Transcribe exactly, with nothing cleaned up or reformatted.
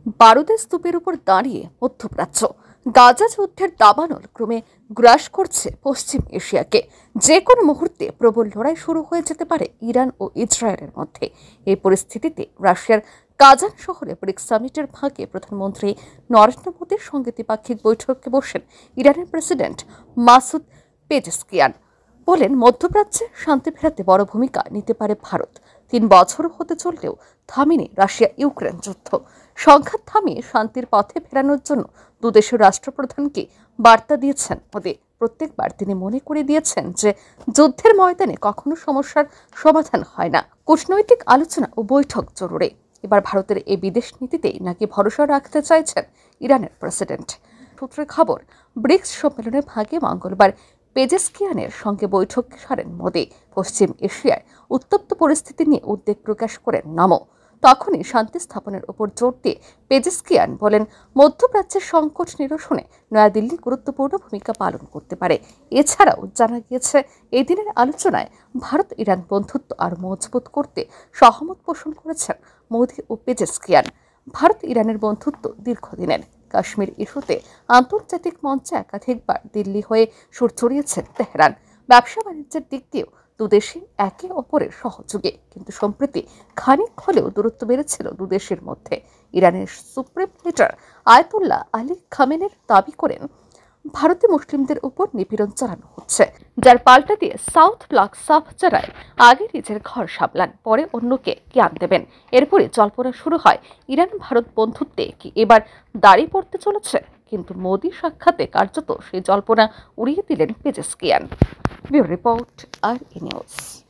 বারুদের স্তূপের উপর দাঁড়িয়ে মধ্যপ্রাচ্য। গাজা যুদ্ধের দাবানল ক্রমে গ্রাস করছে পশ্চিম এশিয়াকে। যে কোনো মুহূর্তে প্রবল লড়াই শুরু হয়ে যেতে পারে ইরান ও ইসরায়েলের মধ্যে। এই পরিস্থিতিতে রাশিয়ার কাজান শহরে ব্রিক্স সামিটের ফাঁকে প্রধানমন্ত্রী নরেন্দ্র মোদীর সঙ্গে দ্বিপাক্ষিক বৈঠকে বসেন ইরানের প্রেসিডেন্ট মাসুদ পেজেশকিয়ান। বলেন, মধ্যপ্রাচ্যে শান্তি ফেরাতে বড় ভূমিকা নিতে পারে ভারত। তিন বছর হতে চললেও থামেনি রাশিয়া ইউক্রেন যুদ্ধ। সংঘাত থামিয়ে শান্তির পথে ফেরানোর জন্য দুদেশের রাষ্ট্রপ্রধানকে বার্তা দিয়েছেন মোদি। প্রত্যেকবার তিনি মনে করে দিয়েছেন যে যুদ্ধের ময়দানে কখনো সমস্যার সমাধান হয় না, কূটনৈতিক আলোচনা ও বৈঠক জরুরি। এবার ভারতের এই বিদেশ নীতিতেই নাকি ভরসা রাখতে চাইছেন ইরানের প্রেসিডেন্ট। সূত্রের খবর, ব্রিক্স সম্মেলনের ভাগে মঙ্গলবার পেজেশকিয়ানের সঙ্গে বৈঠক সারেন মোদি। পশ্চিম এশিয়ায় উত্তপ্ত পরিস্থিতি নিয়ে উদ্বেগ প্রকাশ করেন নমো। তখনই শান্তি স্থাপনের উপর জোর দিয়ে পেজেশকিয়ান বলেন, মধ্যপ্রাচ্যের সংকট নিরসনে নয়াদিল্লি গুরুত্বপূর্ণ ভূমিকা পালন করতে পারে। এছাড়াও জানা গিয়েছে, এই দিনের আলোচনায় ভারত ইরান বন্ধুত্ব আরও মজবুত করতে সহমত পোষণ করেছেন মোদি ও পেজেশকিয়ান। ভারত ইরানের বন্ধুত্ব দীর্ঘদিনের। কাশ্মীর ইস্যুতে আন্তর্জাতিক মঞ্চে একাধিকবার দিল্লি হয়ে সুর চড়িয়েছেন তেহরান। ব্যবসা বাণিজ্যের দিক দিয়েও দুদেশই একে অপরের সহযোগী, কিন্তু সম্প্রতি খানিক হলেও দূরত্ব বেড়েছিল দুদেশের মধ্যে। ইরানের সুপ্রিম লিডার আয়াতুল্লাহ আলী খামেনের দাবি করেন, ভারতে মুসলিমদের উপর নিপীড়ন চালানো হচ্ছে, যার পাল্টা দিয়ে সাউথ ব্লক সাফ চারায় আগে নিজের ঘর সামলান, পরে অন্যকে জ্ঞান দেবেন। এরপরে জল্পনা শুরু হয়, ইরান ভারত বন্ধুত্বে কি এবার দাঁড়িয়ে পড়তে চলেছে। কিন্তু মোদি সাক্ষাতে কার্যত সেই জল্পনা উড়িয়ে দিলেন পেজেশকিয়ান। ব্যুরো রিপোর্ট, আর ই নিউজ।